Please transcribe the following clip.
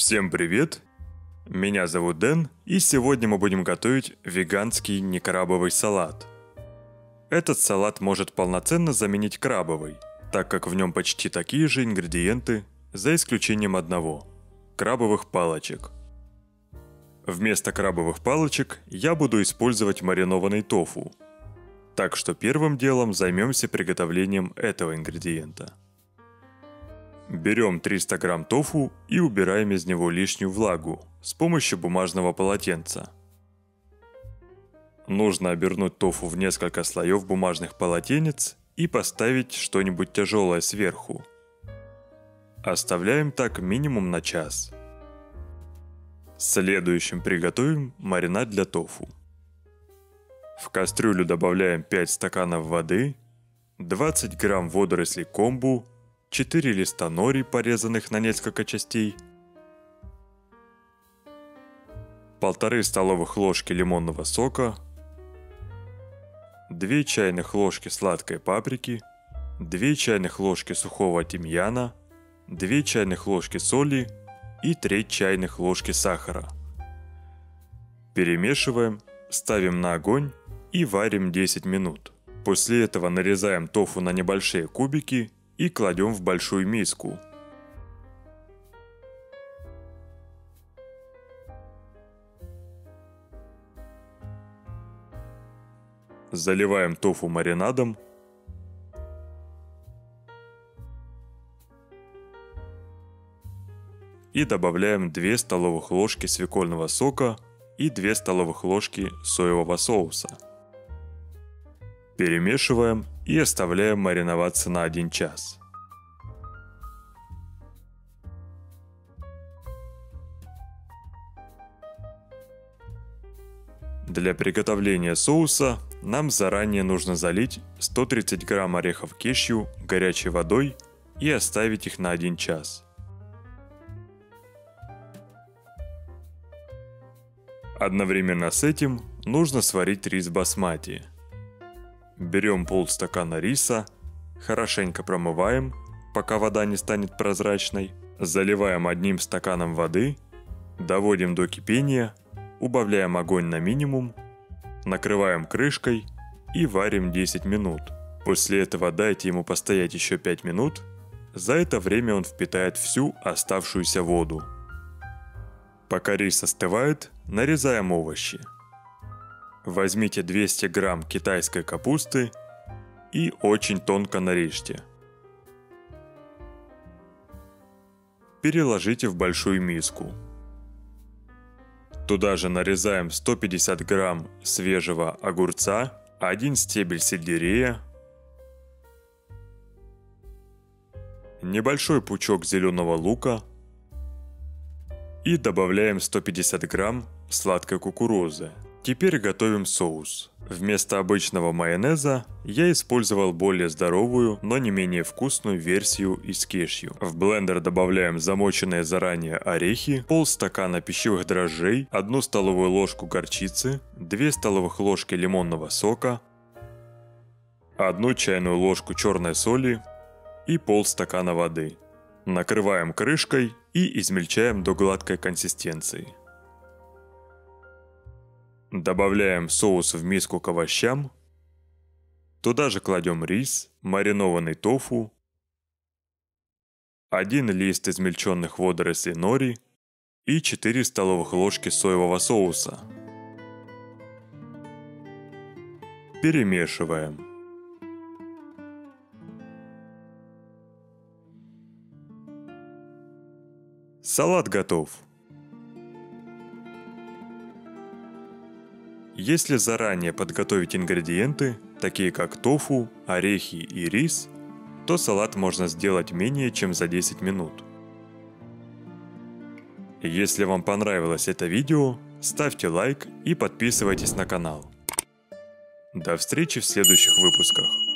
Всем привет! Меня зовут Дэн, и сегодня мы будем готовить веганский некрабовый салат. Этот салат может полноценно заменить крабовый, так как в нем почти такие же ингредиенты, за исключением одного – крабовых палочек. Вместо крабовых палочек я буду использовать маринованный тофу. Так что первым делом займемся приготовлением этого ингредиента. Берем 300 грамм тофу и убираем из него лишнюю влагу с помощью бумажного полотенца. Нужно обернуть тофу в несколько слоев бумажных полотенец и поставить что-нибудь тяжелое сверху. Оставляем так минимум на час. Следующим приготовим маринад для тофу. В кастрюлю добавляем 5 стаканов воды, 20 грамм водорослей комбу, 4 листа нори, порезанных на несколько частей, 1,5 столовых ложки лимонного сока, 2 чайных ложки сладкой паприки, 2 чайных ложки сухого тимьяна, 2 чайных ложки соли и 3 чайных ложки сахара. Перемешиваем, ставим на огонь и варим 10 минут. После этого нарезаем тофу на небольшие кубики и кладем в большую миску. Заливаем тофу маринадом. И добавляем 2 столовых ложки свекольного сока и 2 столовых ложки соевого соуса. Перемешиваем и оставляем мариноваться на 1 час. Для приготовления соуса нам заранее нужно залить 130 грамм орехов кешью горячей водой и оставить их на 1 час. Одновременно с этим нужно сварить рис басмати. Берем полстакана риса, хорошенько промываем, пока вода не станет прозрачной, заливаем 1 стаканом воды, доводим до кипения, убавляем огонь на минимум, накрываем крышкой и варим 10 минут. После этого дайте ему постоять еще 5 минут, за это время он впитает всю оставшуюся воду. Пока рис остывает, нарезаем овощи. Возьмите 200 грамм китайской капусты и очень тонко нарежьте. Переложите в большую миску. Туда же нарезаем 150 грамм свежего огурца, 1 стебель сельдерея, небольшой пучок зеленого лука и добавляем 150 грамм сладкой кукурузы. Теперь готовим соус. Вместо обычного майонеза я использовал более здоровую, но не менее вкусную версию из кешью. В блендер добавляем замоченные заранее орехи, полстакана пищевых дрожжей, 1 столовую ложку горчицы, 2 столовых ложки лимонного сока, 1 чайную ложку черной соли и полстакана воды. Накрываем крышкой и измельчаем до гладкой консистенции. Добавляем соус в миску к овощам. Туда же кладем рис, маринованный тофу, 1 лист измельченных водорослей нори и 4 столовых ложки соевого соуса. Перемешиваем. Салат готов. Если заранее подготовить ингредиенты, такие как тофу, орехи и рис, то салат можно сделать менее чем за 10 минут. Если вам понравилось это видео, ставьте лайк и подписывайтесь на канал. До встречи в следующих выпусках.